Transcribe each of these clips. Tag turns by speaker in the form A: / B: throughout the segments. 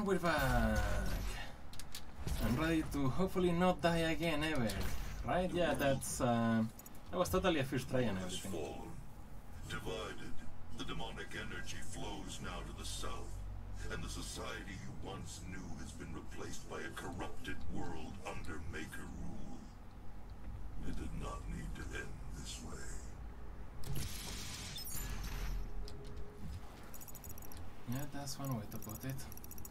A: And we're back. I'm ready to hopefully not die again ever. Right? Yeah, that's that was totally a first try and everything.
B: Divided, the demonic energy flows now to the south, and the society you once knew has been replaced by a corrupted world under Maker rule. It did not need to end this way.
A: Yeah, that's one way to put it.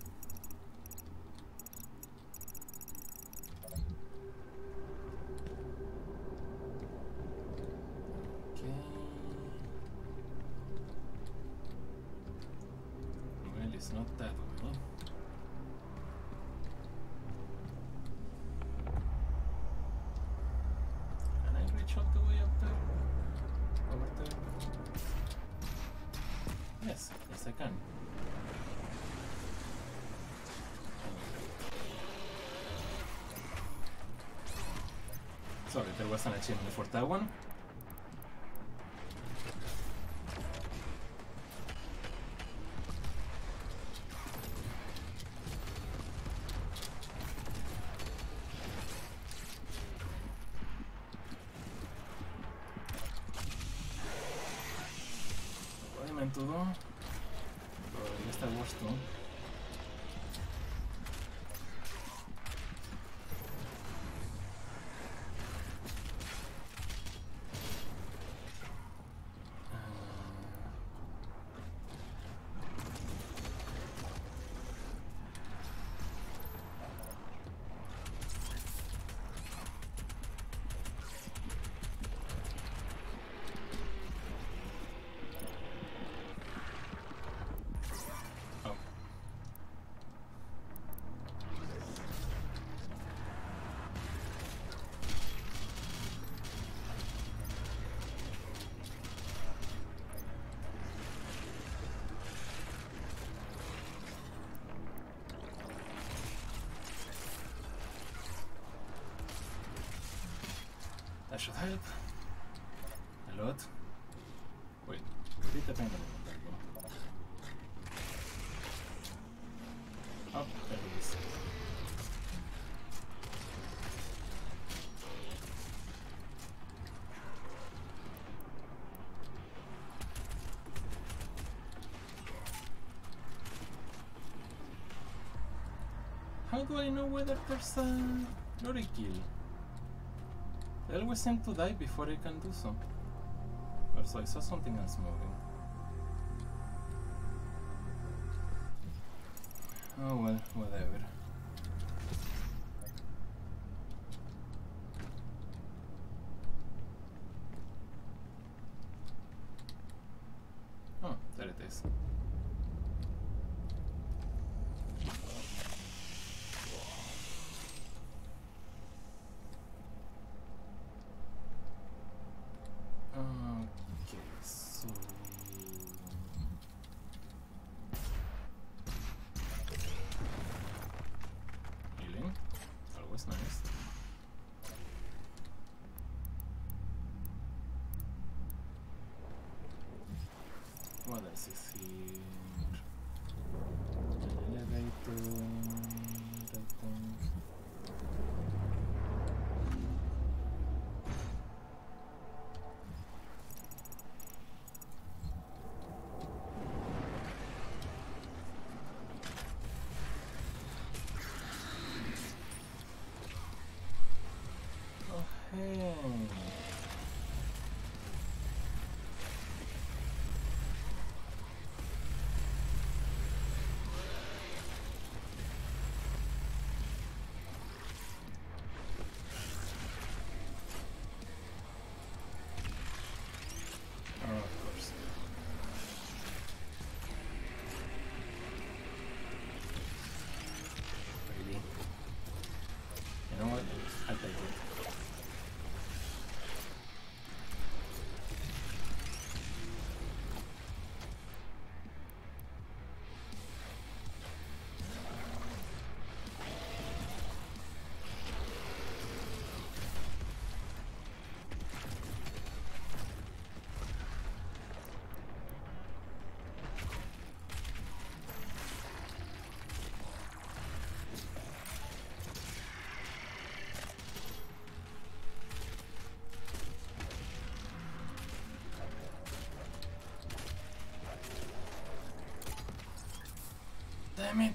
A: Okay. Well, it's not that way. Can I reach all the way up there? Over there? Yes, yes I can. Sorry, there was an achievement for that one. What I meant to do? Pero ya está el gusto. That should help a lot. Wait, ahorita tengo que montarlo. Oh, there it is. How do I know whether there's a glory kill? They always seem to die before I can do so. Also, I saw something else moving. Oh well, whatever. Oh, there it is. What else is here? An elevator, I think. Oh, hey. damn it.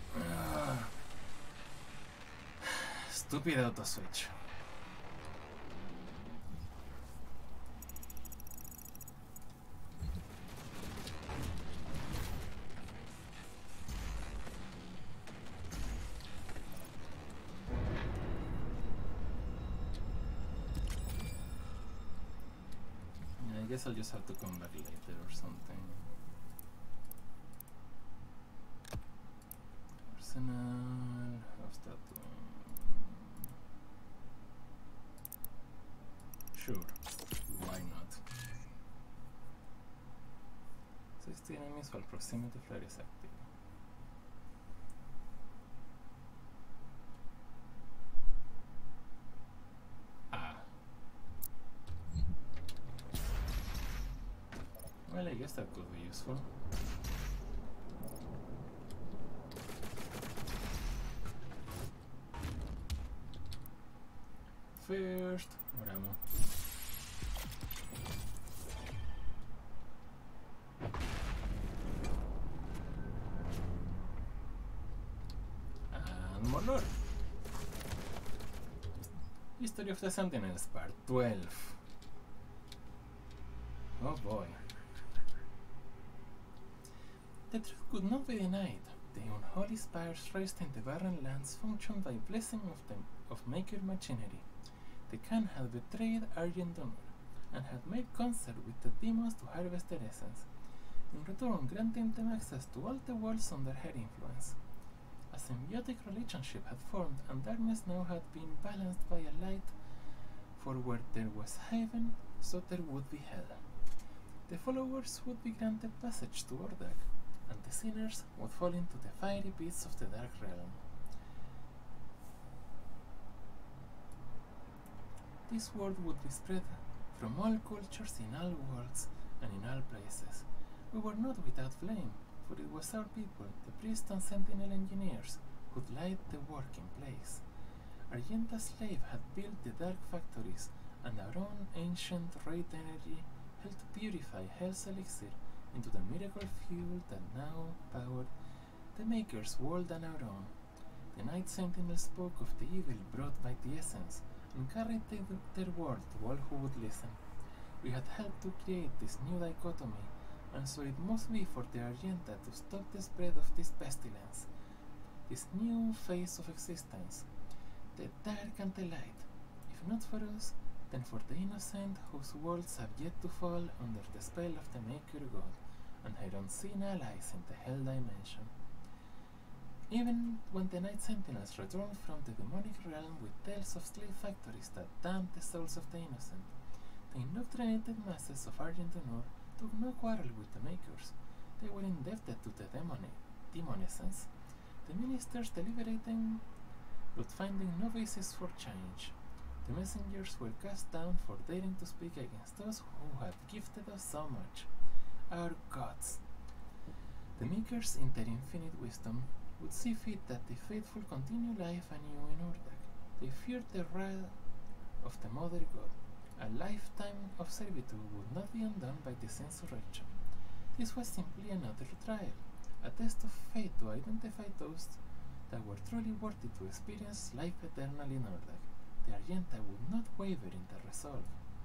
A: Stupid auto switch. I guess I'll just have to come back later or something. Arsenal, how's that doing? Sure, why not? 60 enemies while proximity flare is active. Well, I guess that could be useful. First, more ammo. And more lore. History of the Sentinels, Part 12. Oh boy. The truth could not be denied. The unholy spires raised in the barren lands functioned by blessing of Maker machinery. The Khan had betrayed Argent honor, and had made concert with the demons to harvest their essence, in return granting them access to all the worlds under her influence. A symbiotic relationship had formed, and darkness now had been balanced by a light, for where there was heaven, so there would be hell. The followers would be granted passage to Ordak, and the sinners would fall into the fiery pits of the Dark Realm. This word would be spread from all cultures in all worlds and in all places. We were not without blame, for it was our people, the priests and sentinel engineers, who'd light the work in place. Argenta's slave had built the dark factories, and our own ancient red energy helped purify Hell's elixir into the miracle fuel that now powered the Maker's world and our own. The Night Sentinel spoke of the evil brought by the essence, and carried their word to all who would listen. We had helped to create this new dichotomy, and so it must be for the Argenta to stop the spread of this pestilence, this new phase of existence, the dark and the light, if not for us, then for the innocent whose worlds have yet to fall under the spell of the Maker God and her unseen allies in the Hell Dimension. Even when the Night Sentinels returned from the demonic realm with tales of slave factories that damned the souls of the innocent, the indoctrinated masses of Argent Honor took no quarrel with the Makers. They were indebted to the demon essence, the ministers deliberating but finding no basis for change. The messengers were cast down for daring to speak against those who had gifted us so much, our gods. The Makers, in their infinite wisdom, would see fit that the faithful continue life anew in Urdak. They feared the wrath of the Mother God. A lifetime of servitude would not be undone by this insurrection. This was simply another trial, a test of fate to identify those that were truly worthy to experience life eternal in Urdak. The Argenta would not waver in their resolve.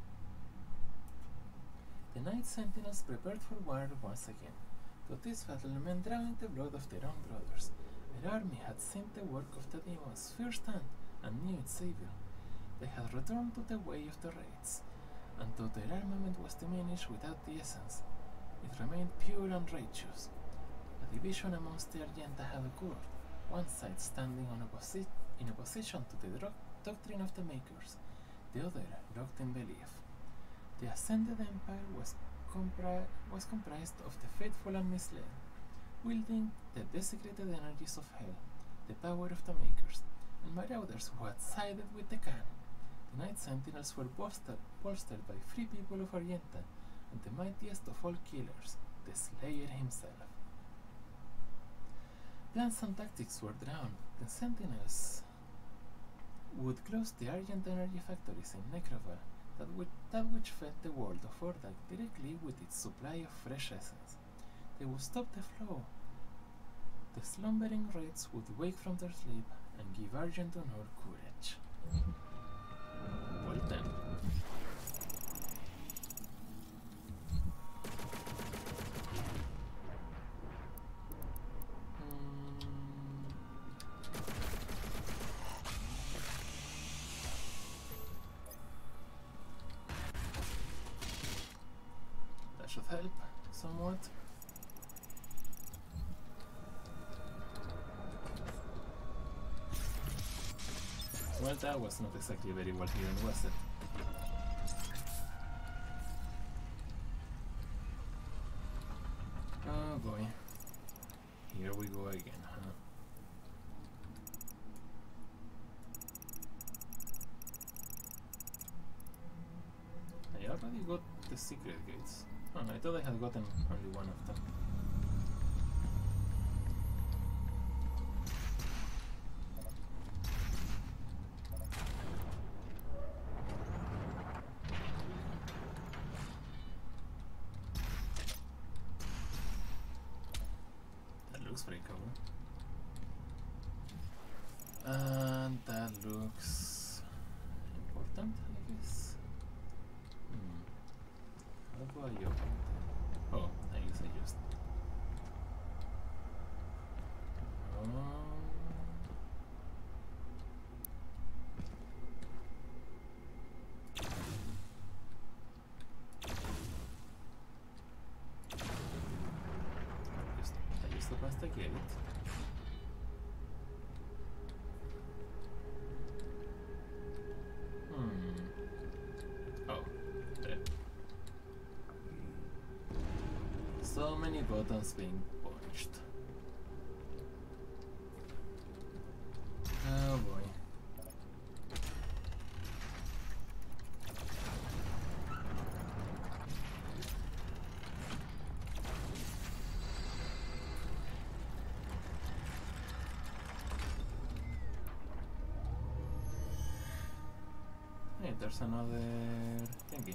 A: The Night Sentinels prepared for war once again. But this battle meant drawing the blood of their own brothers. Their army had seen the work of the demons firsthand and knew its evil. They had returned to the way of the raids, and though their armament was diminished without the essence, it remained pure and righteous. A division amongst the Argenta had occurred, one side standing in opposition to the doctrine of the Makers, the other locked in belief. The Ascended Empire was comprised of the faithful and misled, wielding the desecrated energies of hell, the power of the Makers, and marauders who had sided with the Khan. The Night Sentinels were bolstered by free people of Argenta and the mightiest of all killers, the Slayer himself. Plans and tactics were drawn. The Sentinels would close the Argent energy factories in Necroval, that which fed the world of Ordak directly with its supply of fresh essence. They would stop the flow the slumbering raids would wake from their sleep and give Argent Honor courage. Well then. That should help somewhat. Well, that was not exactly very well hidden, was it? Oh boy. Here we go again, huh? I already got the secret gates. Oh, I thought I had gotten only one of them. Looks very cool. And that looks important, I guess. How do I open it? Oh, I guess I just... I just opened the gate. Oh, there. So many buttons being punched. Oh boy. Hey, there's another thingy.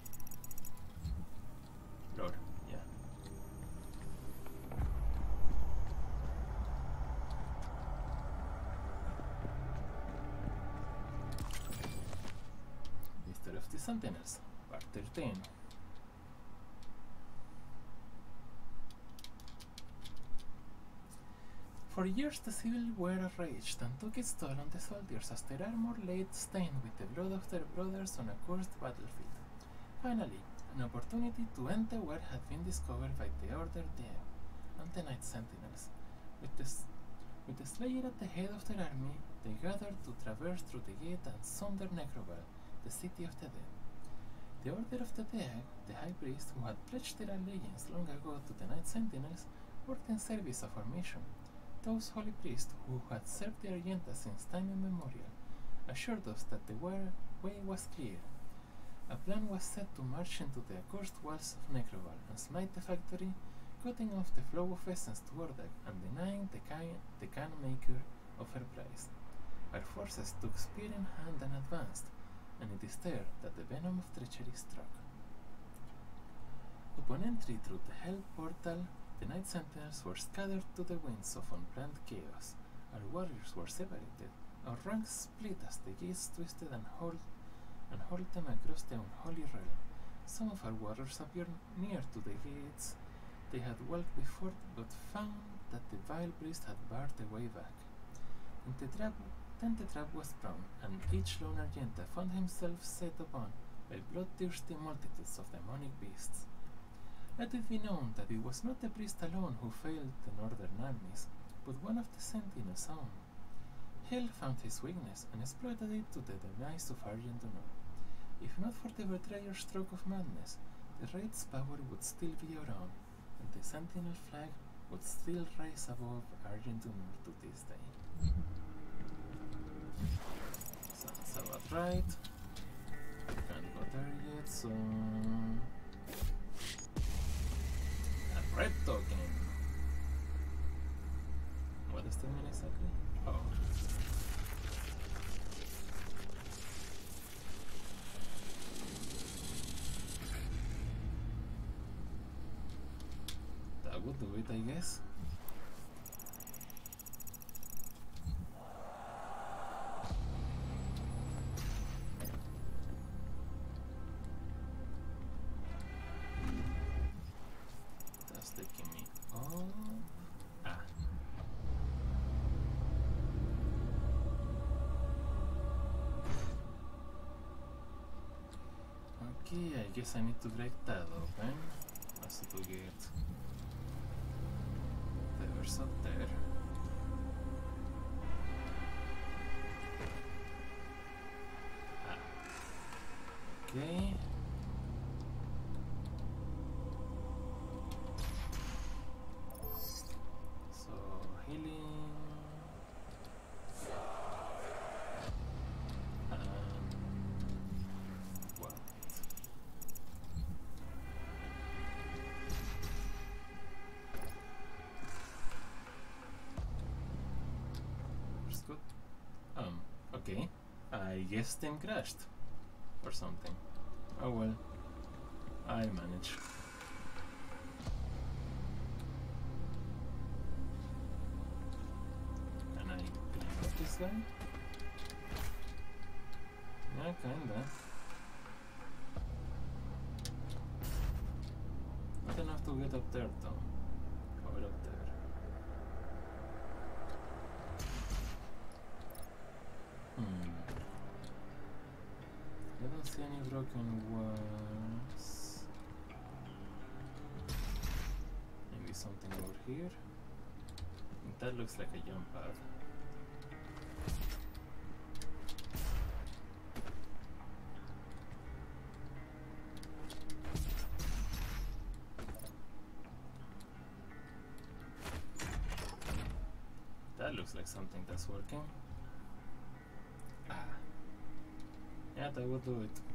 A: Lord, yeah. History of the Sentinels, Part 13. For years the Civil War raged and took its toll on the soldiers as their armor lay stained with the blood of their brothers on a cursed battlefield. Finally, an opportunity to end the war had been discovered by the Order Dieu and the Night Sentinels. With the Slayer at the head of their army, they gathered to traverse through the gate and sunder Necroval, the city of the dead. The Order of the Dieu, the High Priest who had pledged their allegiance long ago to the Night Sentinels, worked in service of our mission. Those holy priests who had served the Argenta since time immemorial assured us that the way was clear. A plan was set to march into the accursed walls of Necroval and smite the factory, cutting off the flow of essence to Ordag and denying the can maker of her prize. Our forces took spear in hand and advanced, and it is there that the venom of treachery struck. Upon entry through the Hell portal, the Night Sentinels were scattered to the winds of unplanned chaos. Our warriors were separated, our ranks split as the gates twisted and hurled them across the unholy realm. Some of our warriors appeared near to the gates they had walked before, but found that the vile priest had barred the way back. Then the trap was sprung, and each lone Argenta found himself set upon by bloodthirsty multitudes of demonic beasts. Let it be known that it was not the priest alone who failed the northern armies, but one of the Sentinels' own. Hell found his weakness and exploited it to the demise of Argent Honor. If not for the betrayer's stroke of madness, the raid's power would still be around, and the Sentinel flag would still rise above Argent Honor to this day. Sounds about right. Can't go there yet, so... a red token! What does that mean exactly? Oh. That would do it, I guess. Okay, I guess I need to break that open. Also to get the doors up there. Ah. Okay. So healing. What? That's good. Okay. I guess them crashed. Or something. Oh well. I manage. Can I climb up this guy? Yeah, kinda. Not enough to get up there though. Or up there. I don't see any broken walls. Maybe something over here. That looks like a jump pad. That looks like something that's working. Ah. Yeah, that will do it.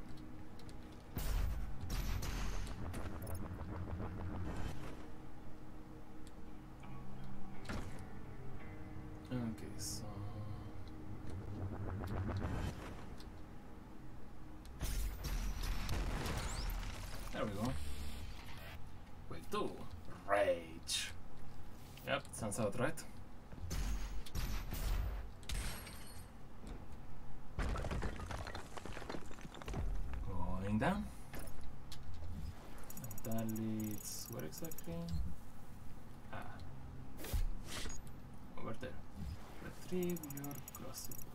A: Okay, so there we go. Wait, do rage. Yep, sounds out right. Going down. And that leads where exactly? Ah, over there. Retrieve your CRUCIBLE.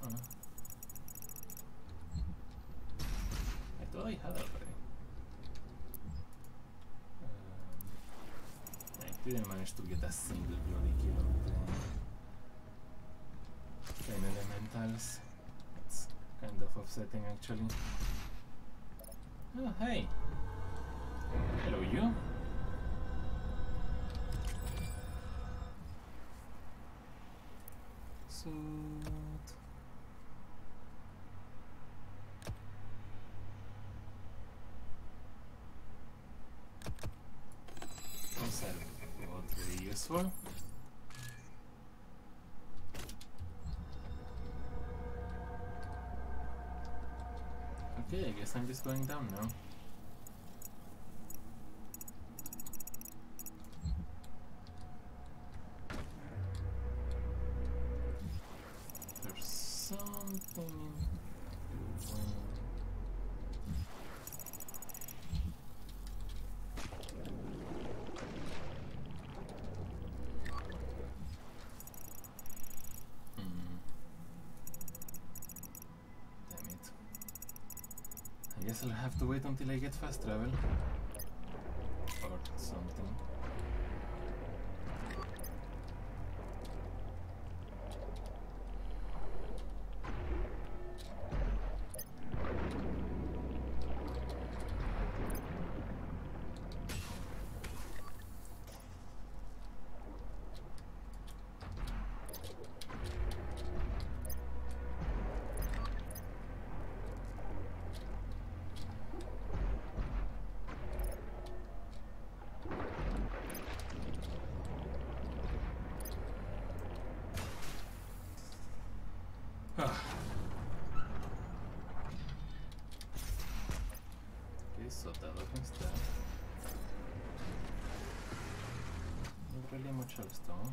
A: I thought I had already. I didn't manage to get a single bloody kill of the flame elementals. It's kind of upsetting actually. Oh, hey! Hello, you? Suit. Those are not very useful. Okay, I guess I'm just going down now. There's something in Damn it. I guess I'll have to wait until I get fast travel. Or something. Okay, so that opens that. Not really much else though.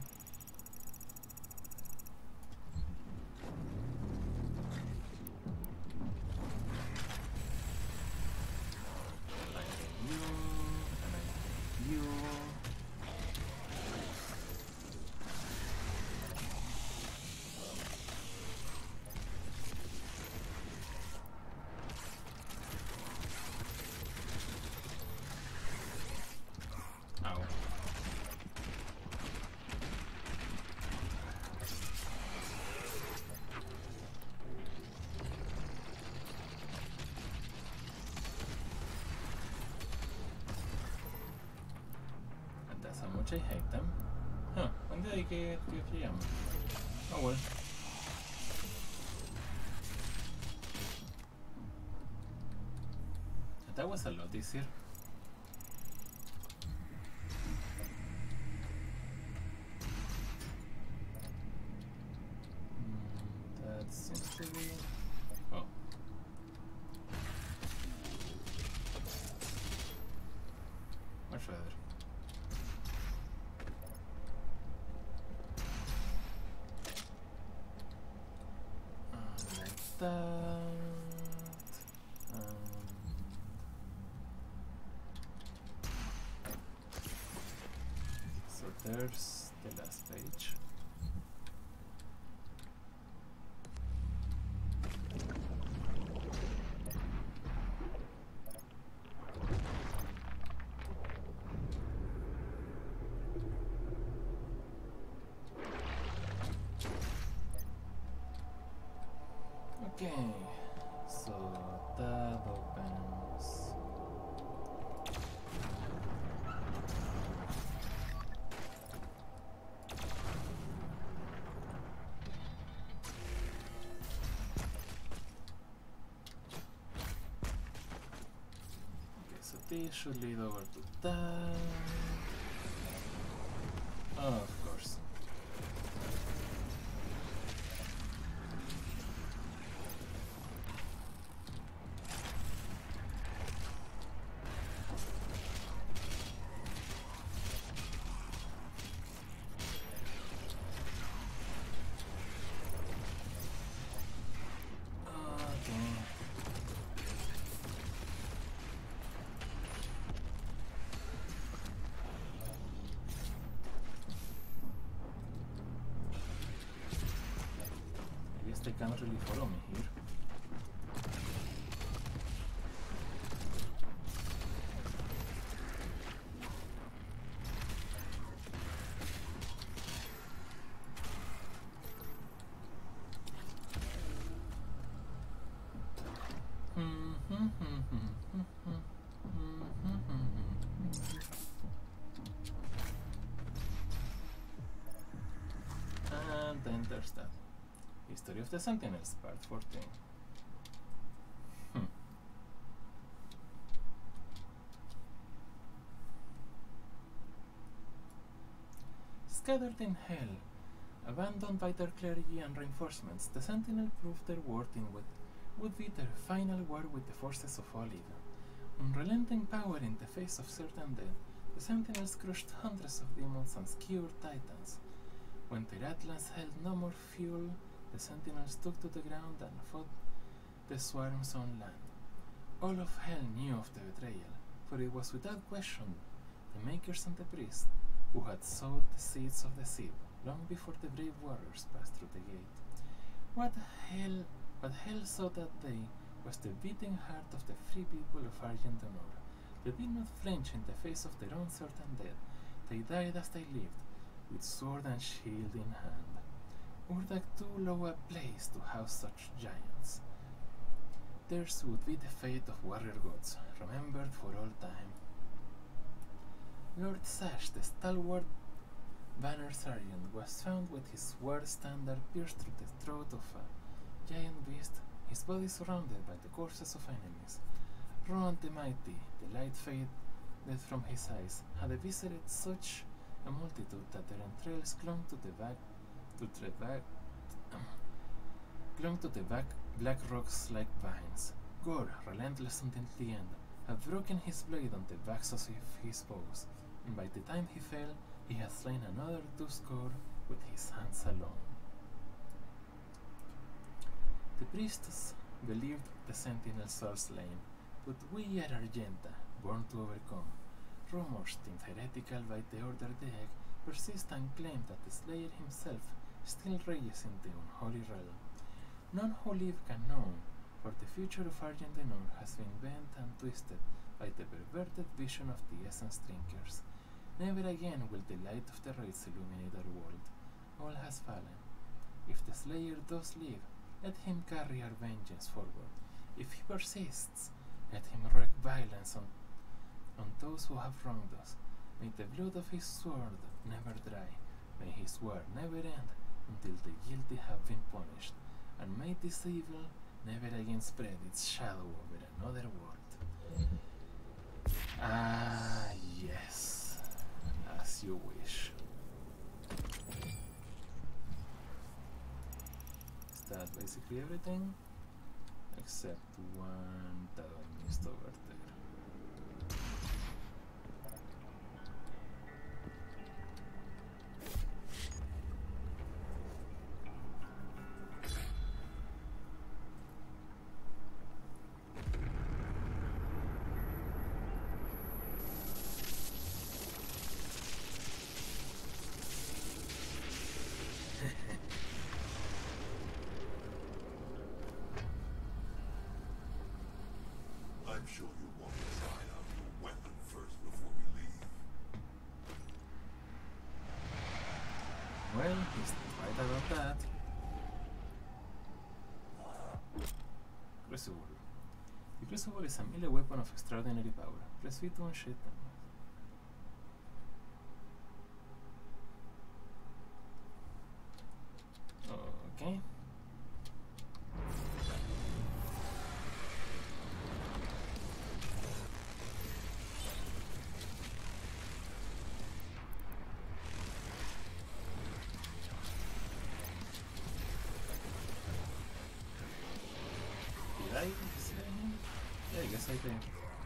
A: much I hate them. Huh, when did I get GM? Oh well. That was a lot easier. That seems to be... Oh. Much better. Like that. So there's the last page. Okay, so that opens. Okay, so this should lead over to that. Oh, of course. They can't really follow me here. And then there's that. History of the Sentinels, Part 14. Scattered in hell, abandoned by their clergy and reinforcements, the Sentinel proved their worth in what would be their final war with the forces of Olive. Unrelenting power in the face of certain death, the Sentinels crushed hundreds of demons and skewered titans. When their Atlas held no more fuel, the Sentinels took to the ground and fought the swarms on land. All of hell knew of the betrayal, for it was without question the Makers and the Priest who had sowed the seeds of the seed long before the brave warriors passed through the gate. What hell saw that day was the beating heart of the free people of Argent Honor. They did not flinch in the face of their own certain death. They died as they lived, with sword and shield in hand. Urdak too low a place to house such giants. Theirs would be the fate of warrior gods, remembered for all time. Lord Sash, the stalwart banner sergeant, was found with his war standard pierced through the throat of a giant beast, his body surrounded by the corpses of enemies. Rohan the Mighty, the light faded from his eyes, had eviscerated such a multitude that their entrails clung to the black rocks like vines. Gore, relentless until the end, had broken his blade on the backs of his foes, and by the time he fell, he had slain another 2 with his hands alone. The priests believed the Sentinels are slain, but we at Argenta, born to overcome. Rumors, deemed heretical by the Order the Egg, persist and claim that the Slayer himself still rages in the unholy realm. None who live can know, for the future of Argent Honor has been bent and twisted by the perverted vision of the Essence Drinkers. Never again will the light of the rays illuminate our world. All has fallen. If the Slayer does live, let him carry our vengeance forward. If he persists, let him wreak violence on those who have wronged us. May the blood of his sword never dry, may his war never end until the guilty have been punished, and may this evil never again spread its shadow over another world. Ah, yes, as you wish. Is that basically everything? Except one that I missed over there.
B: I'm sure you want to try out your weapon first before we leave.
A: Well, he's right about that. Crucible. The Crucible is a melee weapon of extraordinary power. Press V to unsheath them. Okay. Did I see him? Yeah, I guess I did.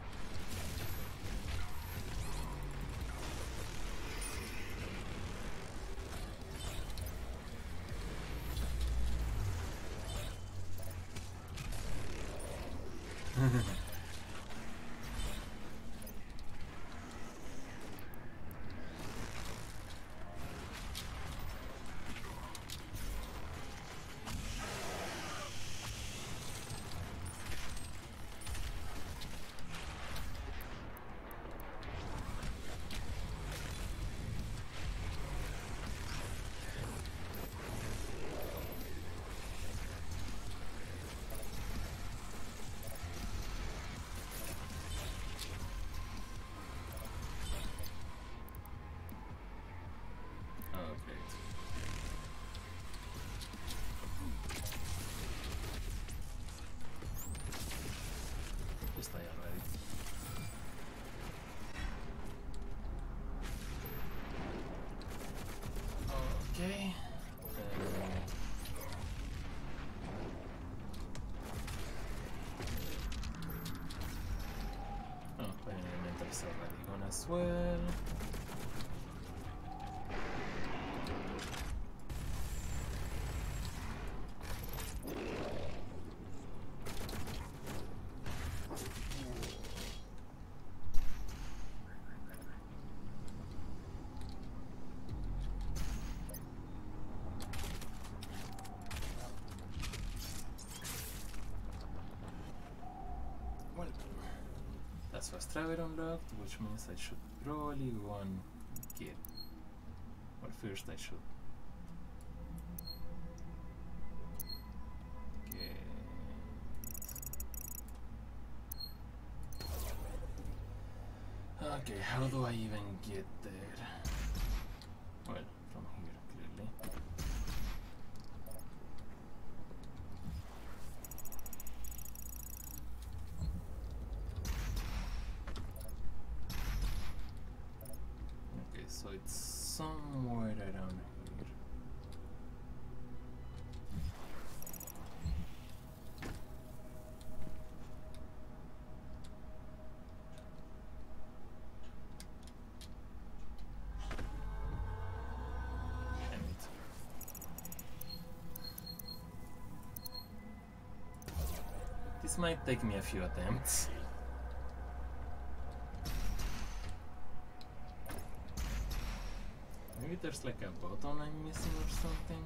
A: Oh, great. Just die already. Okay. Oh, Fire Elemental's already gone as well. Well, that's fast travel unlocked, which means I should probably go and get. Well, first I should get. Okay, how do I even get there? Well, from here, clearly. Okay, so it's somewhere around here. Damn it. This might take me a few attempts. Maybe there's like a button I'm missing or something.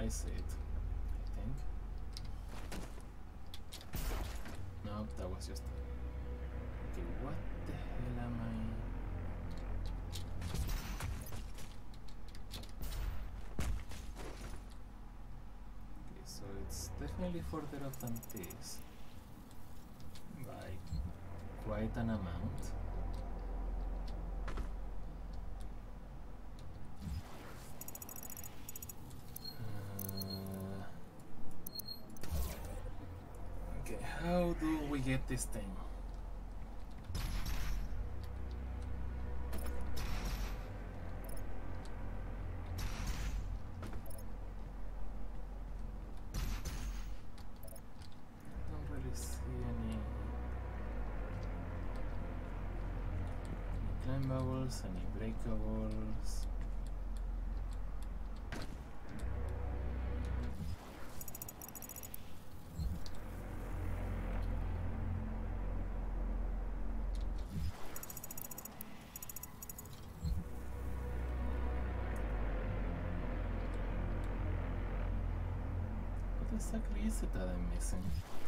A: I see it, I think. No, that was just... Okay, what the hell am I... Okay, so it's definitely further up than this. By quite an amount. Okay, how do we get this thing? Any breakables? What exactly is it that I'm missing?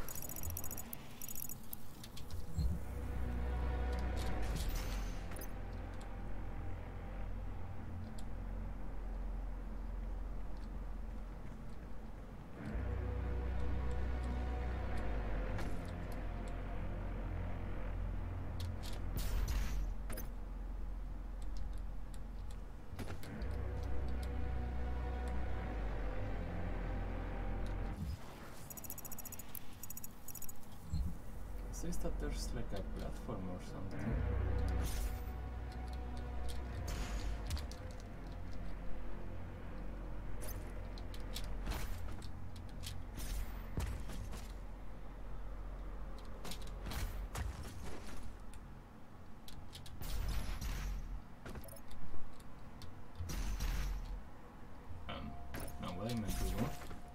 A: It says that there's like a platform or something. Now what I meant to do.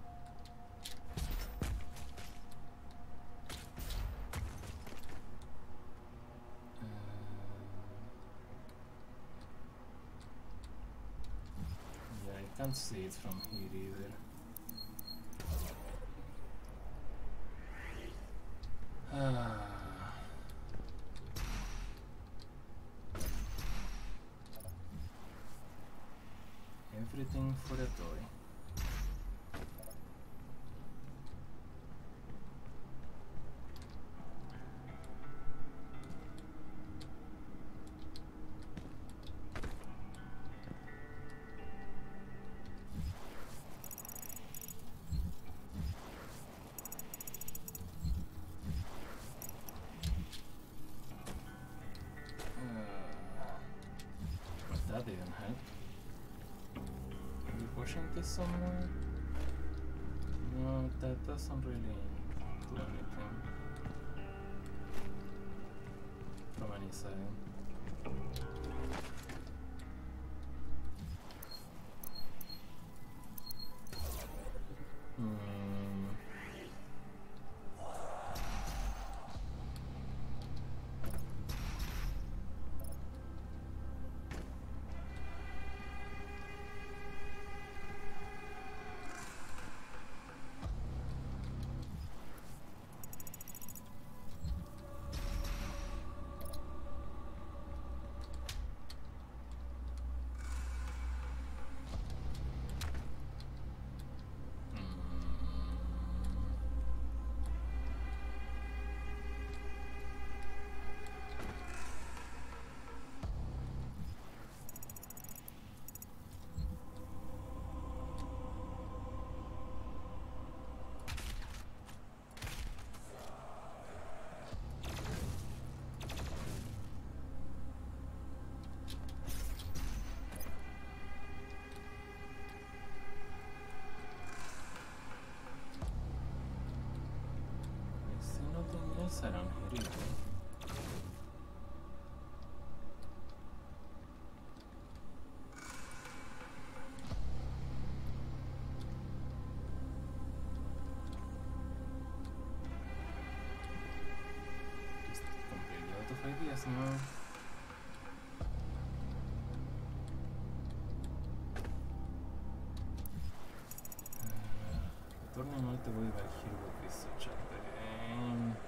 A: Can't see it from here either. Everything for a toy. That didn't help. Are we pushing this somewhere? No, that doesn't really do anything from any side. Around here either. Just completely out of ideas now. the way back here would be such a pain.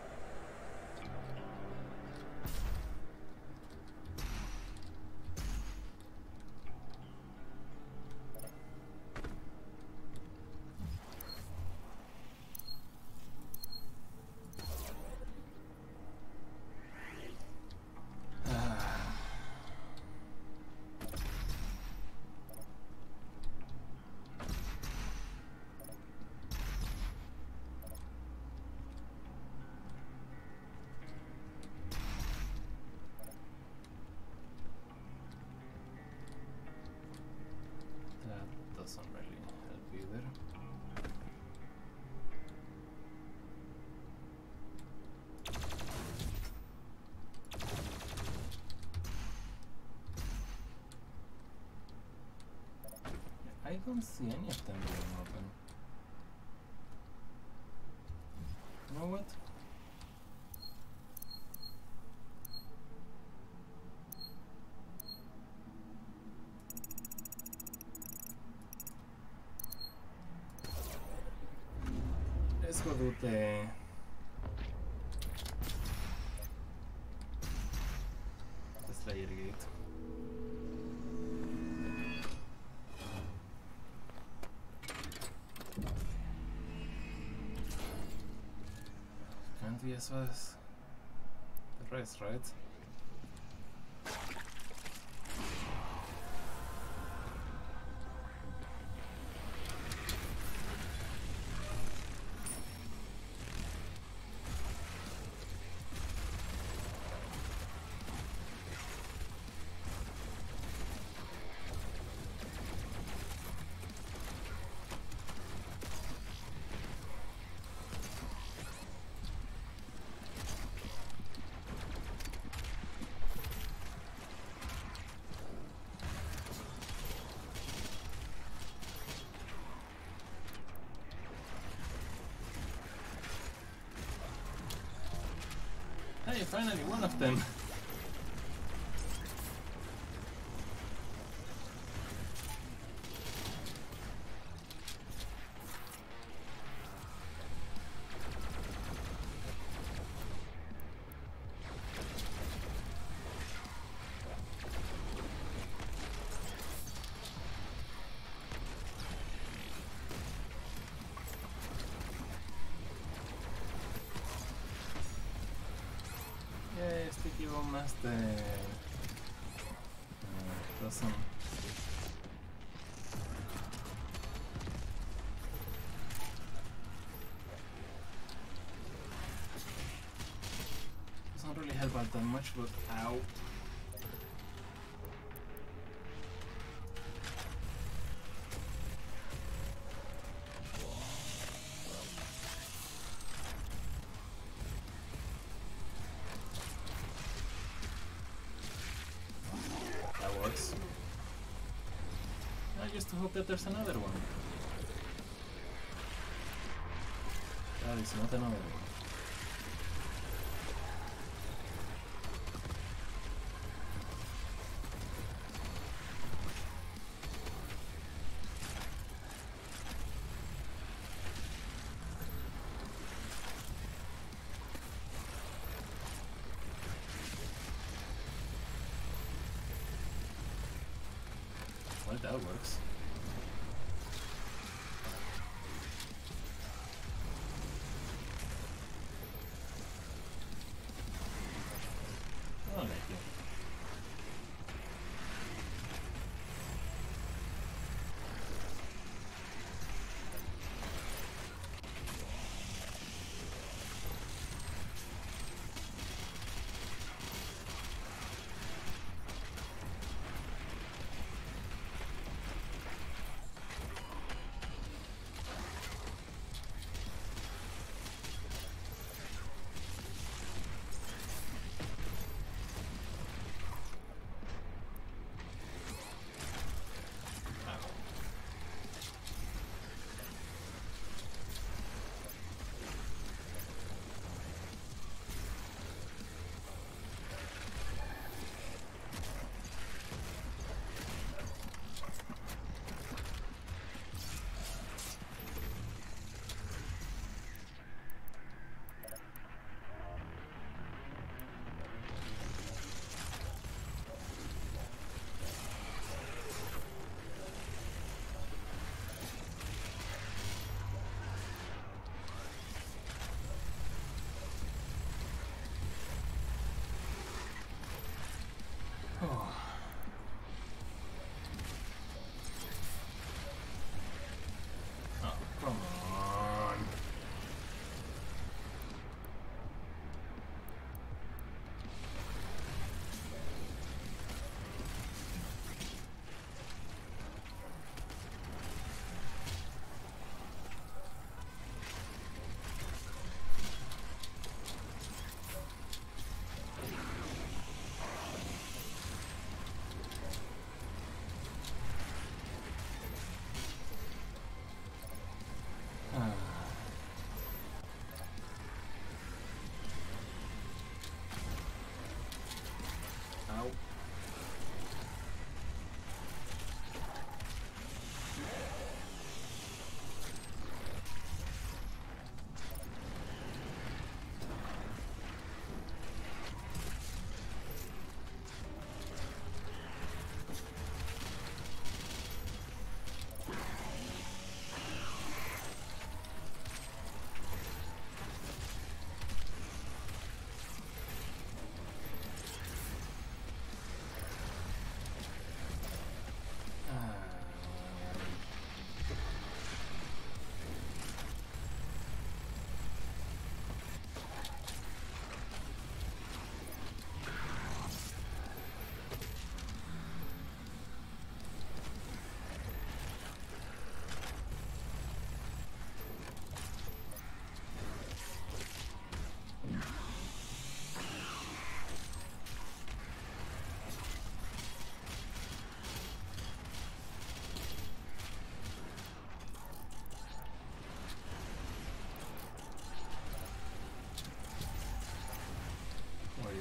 A: Doesn't really help either. I don't see any of them being open. You know what? Let's go do the Slayer gate. Can't be as fast as the rest, right? Hey, finally one of them! Sticky bomb master doesn't really help out that much, but ow. I just hope that there's another one. That is not another one. Well, that works.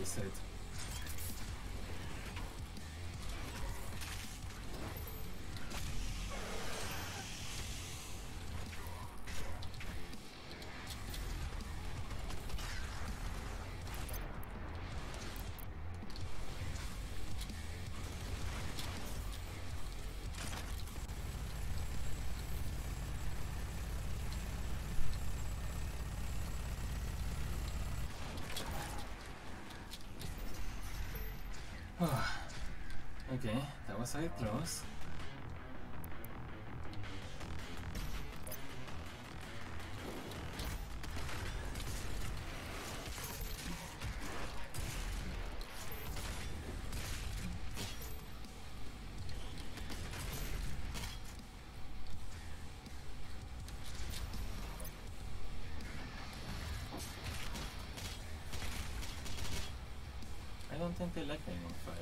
A: said. Okay, that was how it close. I don't think they like being on fire.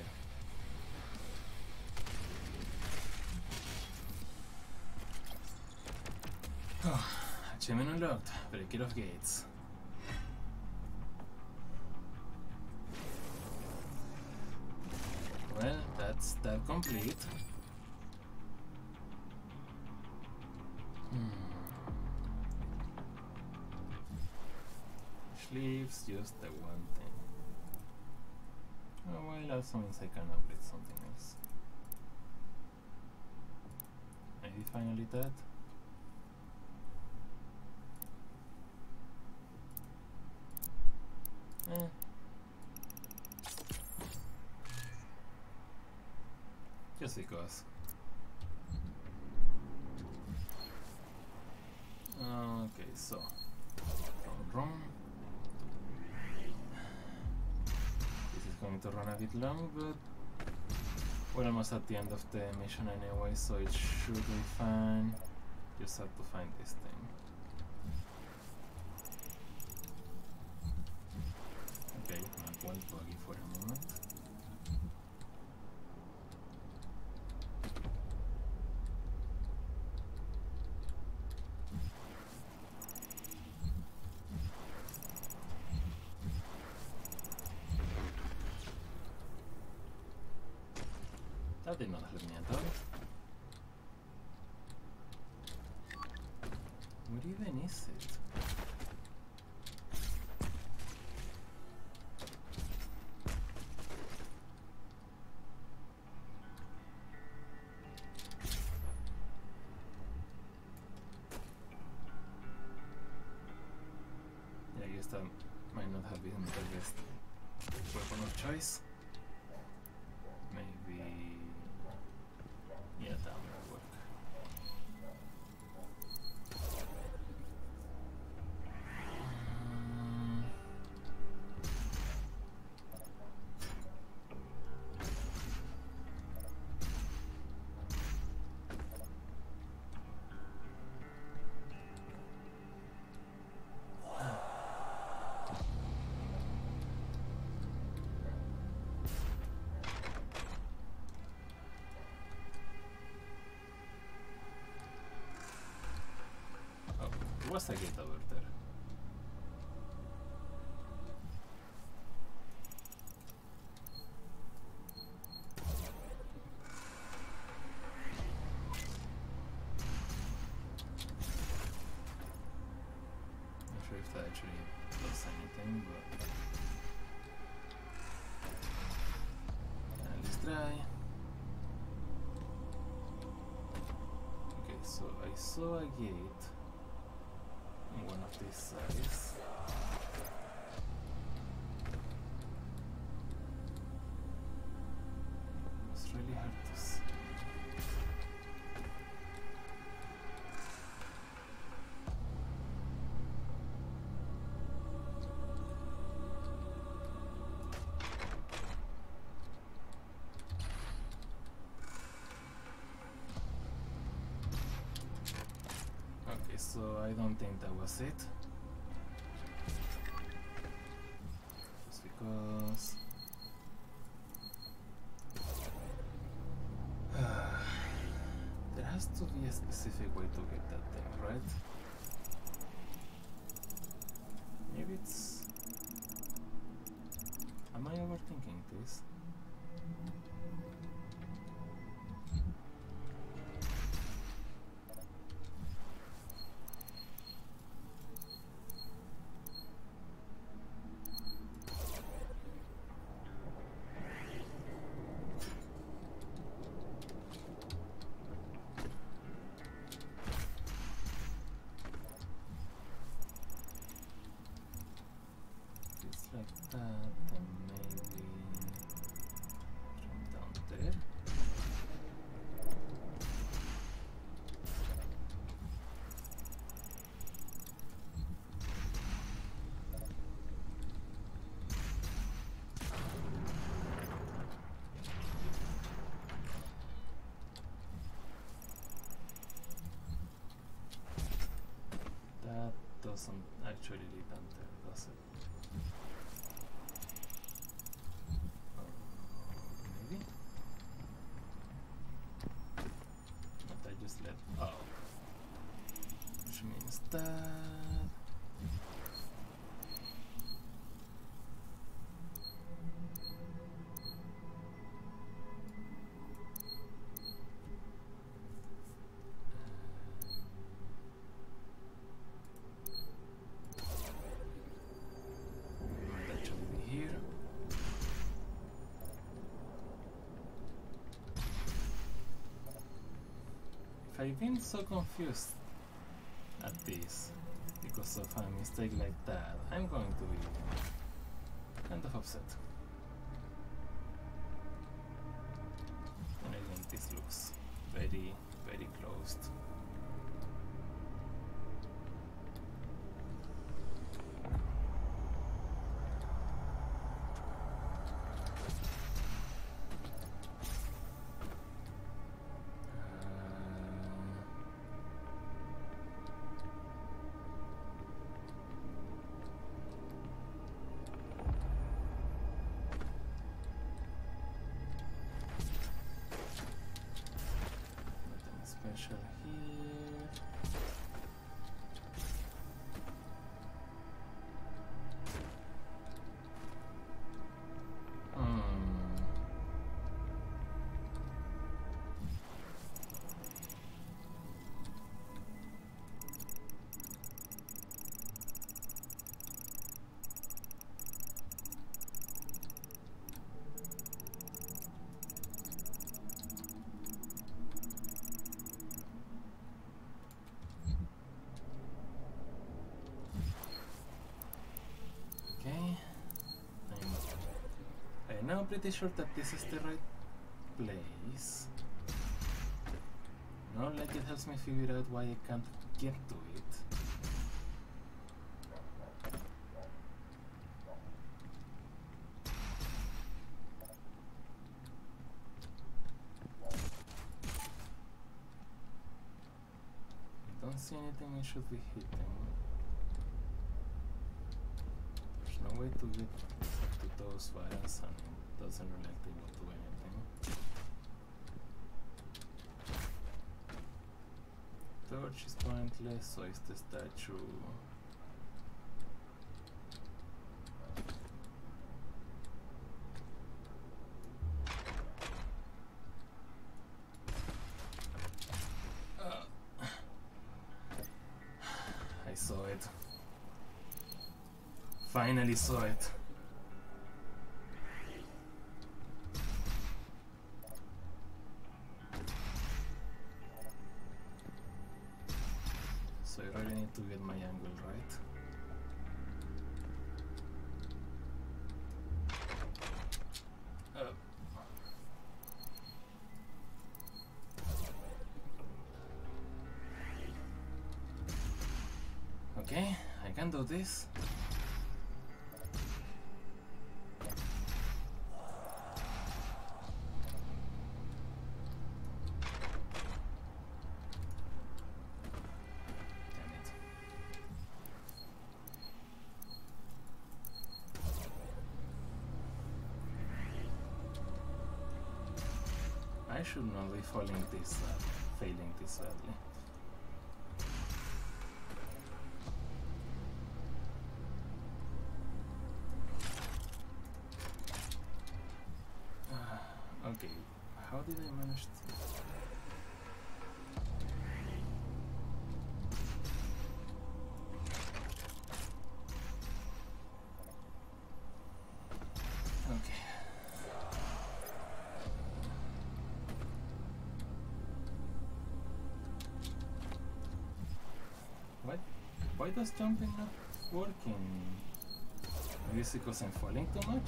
A: Achievement unlocked. Breaker of gates. Well, that's that complete. Which leaves just the one thing. Oh, well, also means I can upgrade something else. Maybe finally that. Just because. Okay, so from this is going to run a bit long, but we're almost at the end of the mission anyway, so it should be fine. Just have to find this thing. Okay, not one buggy for a moment. That did not help me at all. What even is it? Yeah, I guess that might not have been the best weapon of choice. Maybe... yeah, that will work. Was a gate over there. Not sure if that actually does anything, but let's try. Okay, so I saw a gate. One of these sides. It's really hard to see. Okay, so I don't think that was it. Just because there has to be a specific way to get that thing, right? Maybe it's... am I thinking this. Like that, and maybe from down there. That doesn't actually lead down there, does it? Maybe? But I just let out. Which means that that should be here. If I've been so confused at this because of a mistake like that, I'm going to be kind of upset. And I think this looks very, very closed. Special here. Now I'm pretty sure that this is the right place. Not like it helps me figure out why I can't get to it. I don't see anything I should be hitting. There's no way to get up to those buttons and it doesn't really able to do anything. Torch is pointless, so is the statue. I saw it. Finally saw it. So I really need to get my angle right. Okay, I can do this. I should not be failing this badly. did I manage to... Okay. Why does jumping not working? I guess because I'm falling too much?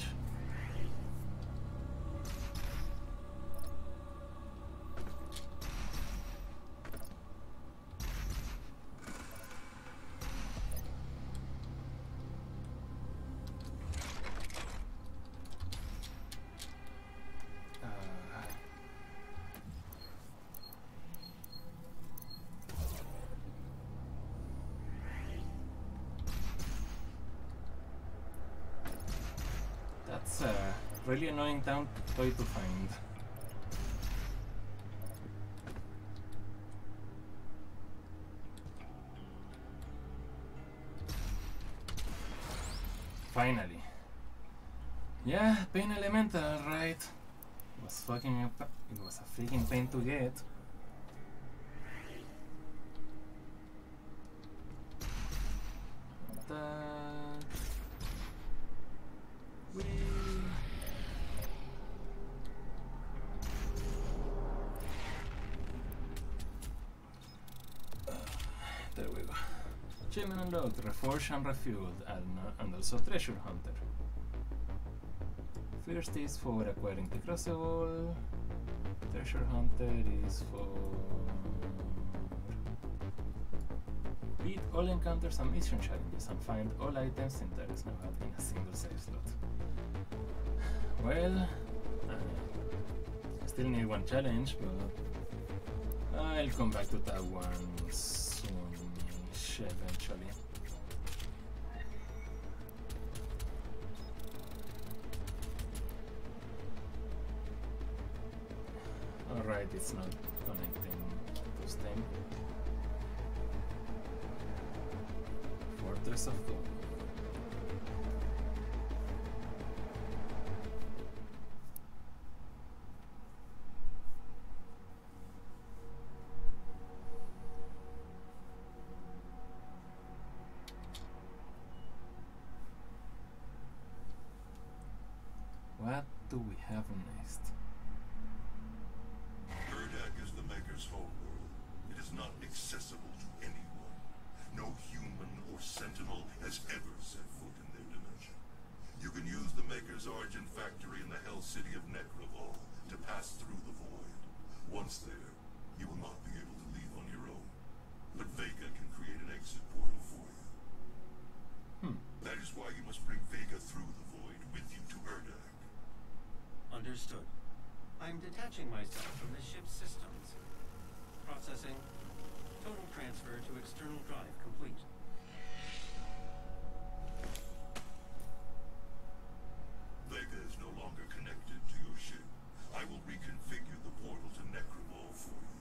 A: That's a really annoying toy to find. Finally. Yeah, pain elemental, right? It was a freaking pain to get. There we go. Achievement unlocked, reforged and refueled, and also treasure hunter. First is for acquiring the CRUCIBLE. Treasure hunter is for beat all encounters and mission challenges and find all items in there is now in a single save slot. Well, still need one challenge, but I'll come back to that one soon-ish eventually. Alright, it's not connecting to Steam. Fortress of Gold. What do we have next?
B: Urdak is the Maker's homeworld. It is not accessible to anyone. No human or sentinel has ever set foot in their dimension. You can use the Maker's origin factory in the Hell City of Necravol to pass through the void. Once there, you will not be able to leave on your own. But Vega can create an exit portal for you. That is why you must bring Vega through the void with you to Urdak.
C: Understood. I'm detaching myself from the ship's systems. Processing. Total transfer to external drive complete.
B: Vega is no longer connected to your ship. I will reconfigure the portal to Necravol for you.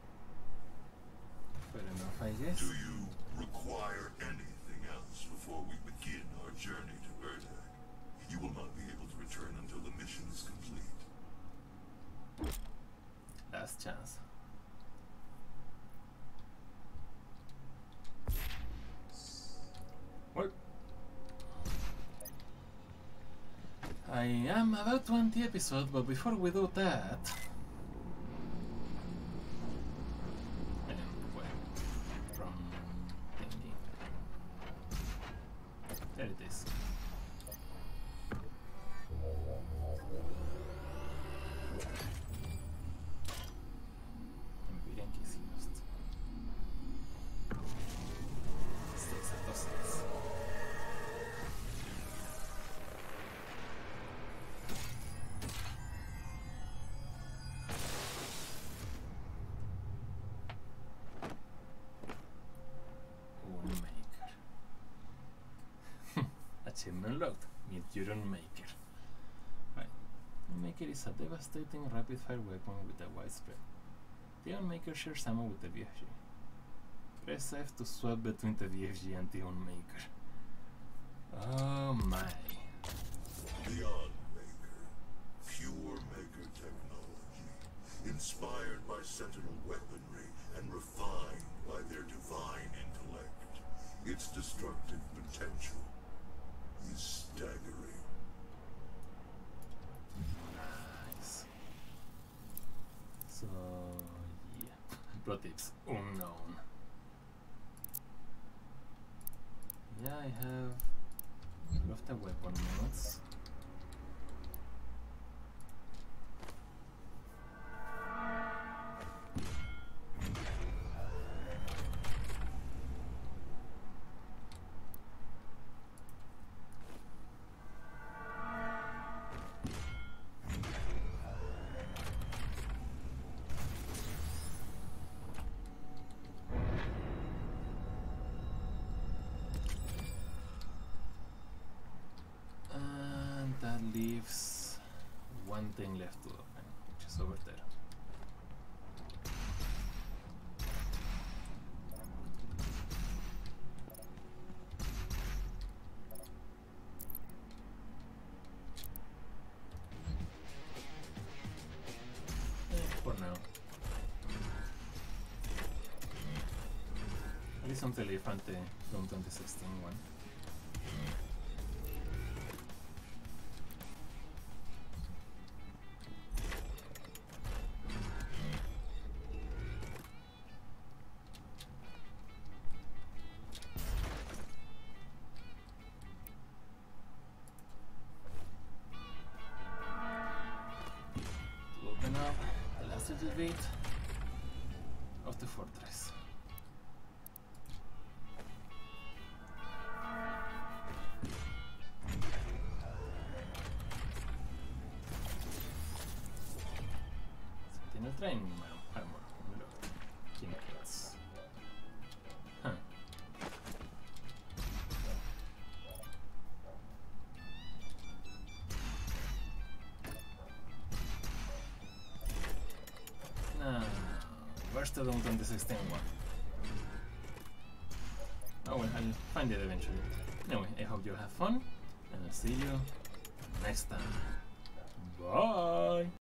A: Fair enough, I guess.
B: Do you require anything else before we begin our journey to Urdak? You will not be able to return until the mission is complete.
A: Last chance. Well, I am about 20 episodes, but before we do that, well, from thinking, there it is. Achievement unlocked. Meet your Maker. Right. Maker is a devastating rapid-fire weapon with a wide spread. The Maker shares ammo with the VFG. Press F to swap between the VFG and the Maker. Oh my.
B: Beyond Maker. Pure Maker technology.
A: Pro tips unknown. Yeah, I have all of the weapon mods. Leaves one thing left to open, which is over there. For now. At least until I find the from 2016 one. Little bit of the fortress. Sentinel training armor unlocked. Chemicals. Huh. Where's the 2016 one? Oh well, I'll find it eventually. Anyway, I hope you have fun, and I'll see you next time. Bye!